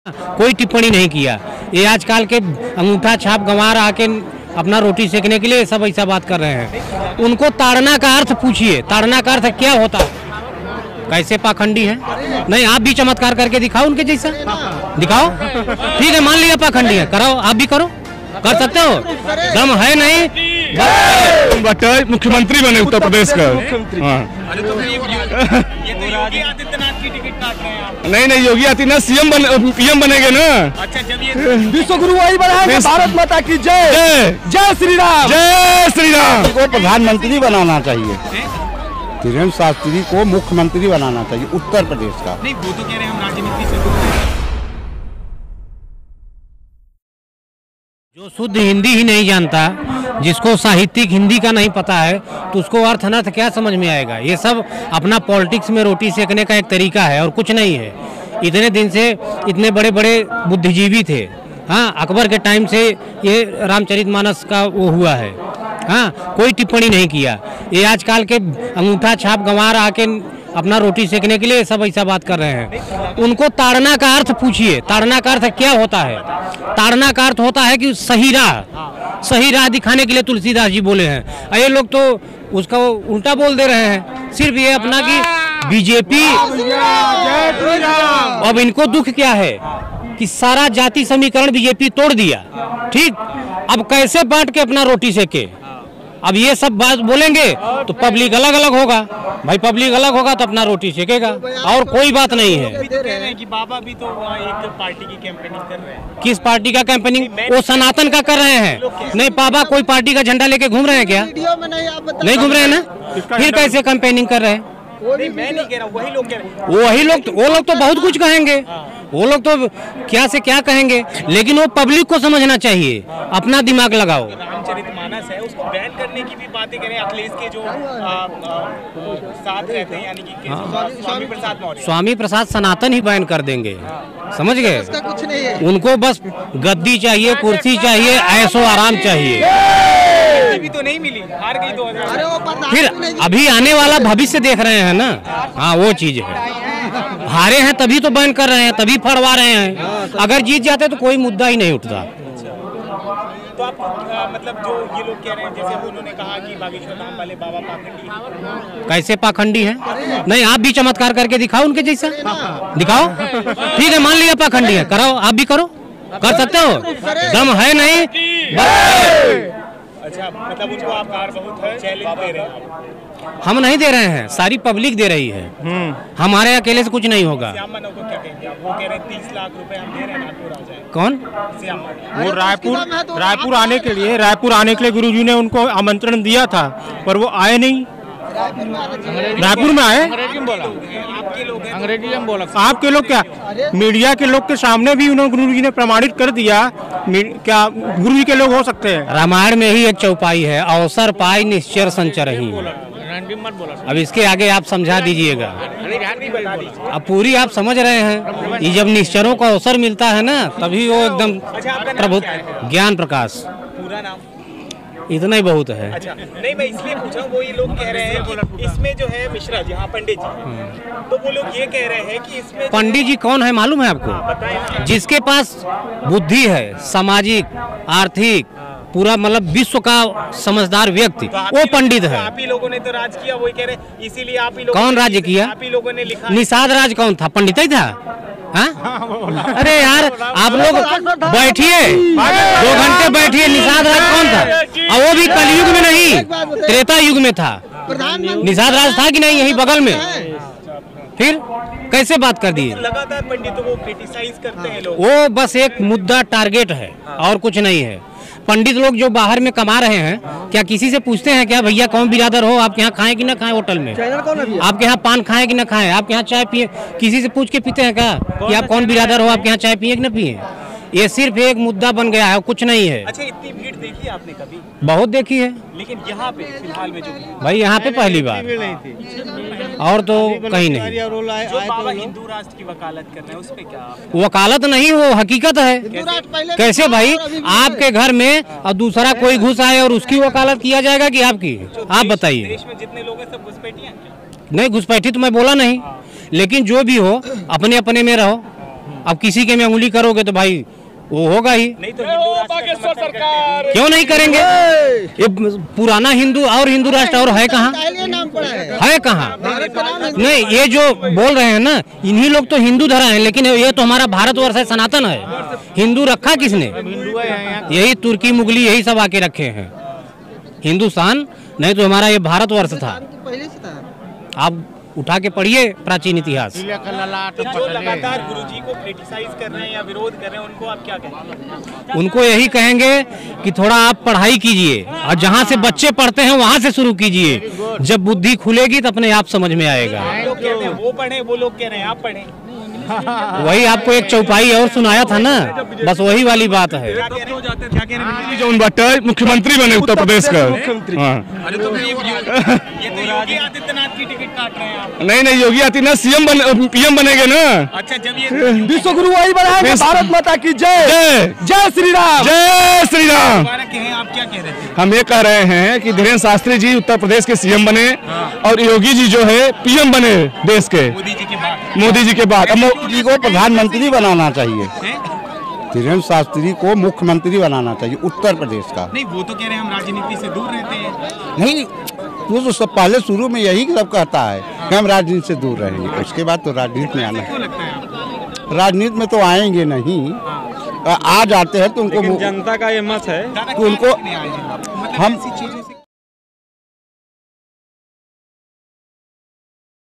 कोई टिप्पणी नहीं किया। ये आजकल के अंगूठा छाप गंवार आके अपना रोटी सेकने के लिए सब ऐसा बात कर रहे हैं। उनको ताड़ना का अर्थ पूछिए, ताड़ना का अर्थ क्या होता है? कैसे पाखंडी है? नहीं, आप भी चमत्कार करके दिखाओ उनके जैसा, दिखाओ। ठीक है, मान लिया पाखंडी है, कराओ, आप भी करो, कर सकते हो। दम है नहीं बट मुख्यमंत्री बने उत्तर प्रदेश का। योगी आदित्यनाथ की टिकट काट रहे हैं आप। नहीं, योगी आदित्यनाथ पीएम बनेंगे ना। अच्छा, जब ये विश्व गुरु वही बनाएंगे। भारत माता की जय, जय श्री राम, जय श्री राम। को प्रधानमंत्री बनाना चाहिए, धीरेन्द्र शास्त्री को मुख्यमंत्री बनाना चाहिए उत्तर प्रदेश का। नहीं, वो तो कह रहे हैं हम राजनीति से दूर हैं। जो शुद्ध हिंदी ही नहीं जानता, जिसको साहित्यिक हिंदी का नहीं पता है, तो उसको अर्थ अनर्थ क्या समझ में आएगा? ये सब अपना पॉलिटिक्स में रोटी सेकने का एक तरीका है और कुछ नहीं है। इतने दिन से इतने बड़े बड़े बुद्धिजीवी थे। हाँ, अकबर के टाइम से ये रामचरितमानस का वो हुआ है। हाँ, कोई टिप्पणी नहीं किया। ये आजकल के अंगूठा छाप गंवार आके अपना रोटी सेकने के लिए सब ऐसा बात कर रहे हैं। उनको ताड़ना का अर्थ पूछिए, ताड़ना का अर्थ क्या होता है? ताड़ना का अर्थ होता है कि सही राह दिखाने के लिए तुलसीदास जी बोले हैं। ये लोग तो उसका उल्टा बोल दे रहे हैं। सिर्फ ये अपना कि बीजेपी, अब इनको दुख क्या है कि सारा जाति समीकरण बीजेपी तोड़ दिया। ठीक, अब कैसे बांट के अपना रोटी सेके? अब ये सब बात बोलेंगे तो पब्लिक अलग अलग होगा। भाई पब्लिक अलग होगा तो अपना रोटी सेकेगा, और कोई बात नहीं है। कह रहे हैं कि बाबा भी तो एक पार्टी की कैंपेनिंग कर रहे हैं। किस पार्टी का कैंपेनिंग? वो सनातन का कर रहे हैं। नहीं, बाबा कोई पार्टी का झंडा लेके घूम रहे हैं क्या? नहीं घूम रहे हैं ना, फिर कैसे कैंपेनिंग कर रहे हैं? नहीं, मैं नहीं कह रहा, वही लोग कह रहे हैं। वो लोग तो बहुत कुछ कहेंगे। वो लोग तो क्या से क्या कहेंगे, लेकिन वो पब्लिक को समझना चाहिए। अपना दिमाग लगाओ। रामचरितमानस है, उसको बैन करने की भी बातें करें। अखिलेश के जो साथ रहते हैं, यानी कि स्वामी प्रसाद मौर्य। स्वामी प्रसाद सनातन ही बैन कर देंगे, समझ गए? कुछ नहीं है। उनको बस गद्दी चाहिए, कुर्सी चाहिए, ऐशो आराम चाहिए। भी तो नहीं मिली, हार गई 2000। फिर अभी आने वाला भविष्य देख रहे हैं ना। हाँ, वो चीज है। हारे हैं तभी तो बैन कर रहे हैं, तभी फड़वा रहे हैं। अगर जीत जाते तो कोई मुद्दा ही नहीं उठता। तो आपको मतलब जो ये लोग कह रहे हैं, जैसे उन्होंने कहा कि बागेश्वर धाम वाले बाबा पाखंडी हैं। कैसे पाखंडी है? नहीं, आप भी चमत्कार करके दिखाओ उनके जैसा, दिखाओ। ठीक है, मान लिया पाखंडी है, कराओ, आप भी करो, कर सकते हो। दम है नहीं अच्छा, मतलब उनको आप बहुत चैलेंज दे रहे हैं। हम नहीं दे रहे हैं, सारी पब्लिक दे रही है। हमारे अकेले से कुछ नहीं होगा। श्याम मानव को क्या कहेंगे आप? वो कह रहे हैं 30 लाख रुपए हम दे रहे हैं, नागपुर आ जाए। कौन? श्याम मानव। वो रायपुर आने के लिए गुरुजी ने उनको आमंत्रण दिया था, पर वो आए नहीं। रायपुर में आए, आपके लोग हैं, अंग्रेजी में बोला। आपके लोग क्या, मीडिया के लोग के सामने भी उन्होंने गुरुजी ने प्रमाणित कर दिया। क्या गुरुजी के लोग हो सकते हैं? रामायण में ही एक चौपाई है, अवसर पाई निश्चर संचरही। अब इसके आगे आप समझा दीजिएगा। अब पूरी आप समझ रहे हैं। ये जब निश्चरों को अवसर मिलता है ना, तभी वो एकदम प्रभु ज्ञान प्रकाश। पूरा नाम इतना ही बहुत है। अच्छा, नहीं, मैं इसलिए पूछा हूँ, वो ये लोग कह रहे हैं कि इसमें जो है मिश्रा जी, हाँ पंडित जी, तो वो लोग ये कह रहे हैं कि इसमें पंडित जी कौन है मालूम है आपको? जिसके पास बुद्धि है, सामाजिक, आर्थिक, पूरा मतलब विश्व का समझदार व्यक्ति, वो पंडित है। आप ही लोगों ने तो राज किया, वही कह रहे, इसीलिए आप ही लोगों कौन राज्य किया? आप ही लोगों ने लिखा। निषाद राज कौन था? पंडित ही था। हाँ? अरे यार, आप लोग बैठिए, 2 घंटे बैठिए। निषाद राज कौन था? और वो भी कलयुग में नहीं, त्रेता युग में था। निषाद राज था कि नहीं यही बगल में? फिर कैसे बात कर दिए? लगातार पंडितों को क्रिटिसाइज करते हैं लोग। वो बस एक मुद्दा टारगेट है और कुछ नहीं है। पंडित लोग जो बाहर में कमा रहे हैं, क्या किसी से पूछते हैं क्या भैया कौन बिरादर हो, आपके यहाँ खाएं कि ना खाएं? होटल में आपके यहाँ पान खाएं कि ना खाएं? आपके यहाँ चाय पिए? किसी से पूछ के पीते हैं क्या कि आप कौन बिरादर हो, आपके यहाँ चाय पिए कि ना पिए? ये सिर्फ एक मुद्दा बन गया है, कुछ नहीं है। अच्छा, इतनी भीड़ देखी आपने कभी? बहुत देखी है, लेकिन यहाँ पे फिलहाल में जो भाई यहाँ पे पहली बार, और तो कहीं नहीं। जो बाबा हिंदू राष्ट्र की वकालत कर रहे हैं, उस पे क्या? वकालत नहीं, वो हकीकत है। कैसे भाई? आपके घर में और दूसरा कोई घुस आए और उसकी वकालत किया जाएगा कि आपकी? आप बताइए। देश में जितने लोग हैं सब घुसपैठिए हैं? नहीं, घुसपैठी तो मैं बोला नहीं, लेकिन जो भी हो अपने अपने में रहो। अब किसी के में उंगली करोगे तो भाई वो होगा ही। नहीं तो हिंदू राष्ट्र का समर्थन करते हैं। क्यों नहीं करेंगे? ये पुराना हिंदू और हिंदू राष्ट्र और है कहाँ? है कहाँ? नहीं, ये जो बोल रहे हैं ना, इन्हीं लोग तो हिंदू धरा है, लेकिन ये तो हमारा भारतवर्ष है, सनातन है। हिंदू रखा किसने? यही तुर्की मुगली यही सब आके रखे हैं। हिंदुस्तान नहीं तो हमारा ये भारतवर्ष था। आप उठा के पढ़िए प्राचीन इतिहास। जो लगातार गुरुजी को क्रिटिसाइज कर रहे हैं या विरोध कर रहे हैं, उनको आप क्या कहेंगे? उनको यही कहेंगे कि थोड़ा आप पढ़ाई कीजिए और जहाँ से बच्चे पढ़ते हैं वहाँ से शुरू कीजिए। जब बुद्धि खुलेगी तो अपने आप समझ में आएगा। लोग कहते हैं वो पढ़े, वो लोग कह रहे हैं आप पढ़े। वही आपको एक चौपाई और सुनाया था ना, बस वही वाली बात है। क्या कह रहे हैं? जो भट्टाचार्य मुख्यमंत्री बने उत्तर प्रदेश का। हाँ। अरे तो ये तो योगी आदित्यनाथ की टिकट काट रहे हैं आप। नहीं योगी आदित्यनाथ सीएम पीएम बनेंगे ना। अच्छा, जब ये विश्व गुरु वही बनाएंगे। भारत माता की जय। जय जय श्री राम। जय श्री राम। दोबारा कहें, आप क्या कह रहे थे? हम ये कह रहे हैं कि धीरेन्द्र शास्त्री जी उत्तर प्रदेश के सीएम बने और योगी जी जो है पीएम बने देश के, मोदी जी के बाद। मोदी जी के बाद। अब मोदी को प्रधानमंत्री बनाना चाहिए, धीरेन्द्र शास्त्री को मुख्यमंत्री बनाना चाहिए उत्तर प्रदेश का। नहीं, वो तो कह रहे हैं हम राजनीति से दूर रहते हैं। नहीं, वो तो सब पहले शुरू में यही सब कहता है कि हम राजनीति से दूर रहेंगे, उसके बाद तो राजनीति में आना क्यों लगता है आपको? राजनीति में तो आएंगे नहीं। आ जाते हैं तो उनको जनता का ये मत है दादा, तो उनको क्या नहीं आए हैं? मतलब हम ऐसी चीजों से